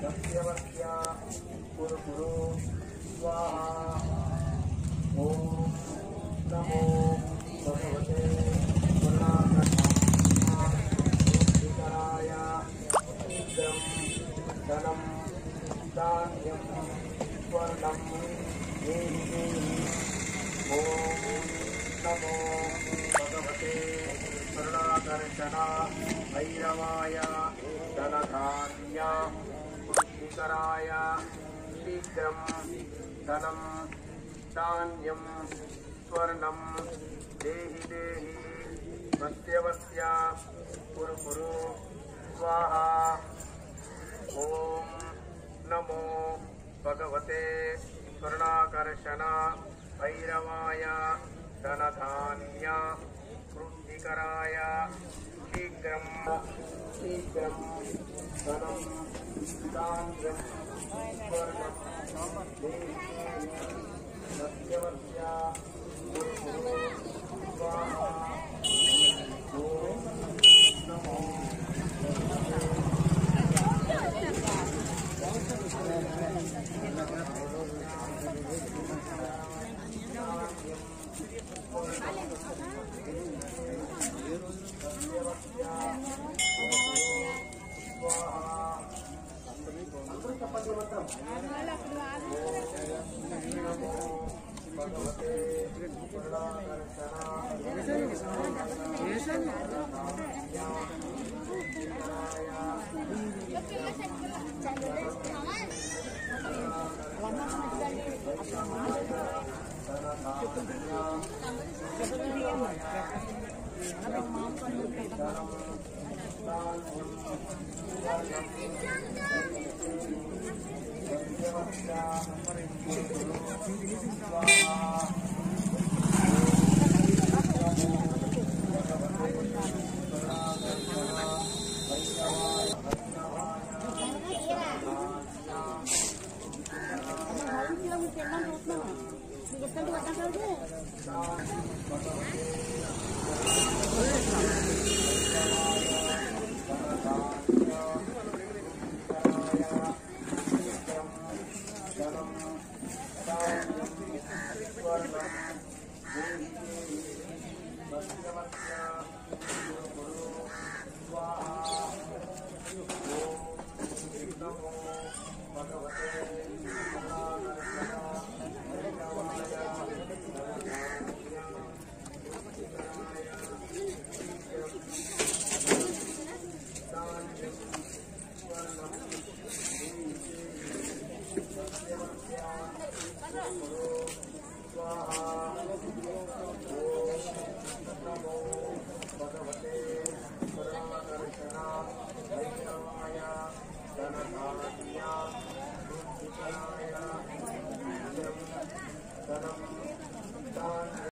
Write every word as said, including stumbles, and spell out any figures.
सत्यवत्या कुरु कुरु स्वाहा। ओम नमो भगवते पुरुषाय शीघ्रं धनं धान्यं स्वर्णं देहि देहि। ओम नमो भगवते करुणाकर्षण भैरवाय धनधान्य पुष्टिकराय शीघ्रं धनं धान्यं स्वर्णं देहि देहि। मत्स्यवस्या कुरु कुरु स्वाहा। ओम नमो भगवते करुणाकर्षण भैरवाय धनधान्य पुष्टिकराय शीघ्रं शीघ्रं धनं धान्यं स्वर्णं देहि देहि। मत्स्यवस्या कुरु कुरु स्वाहा। ओम नमो स्वाहा।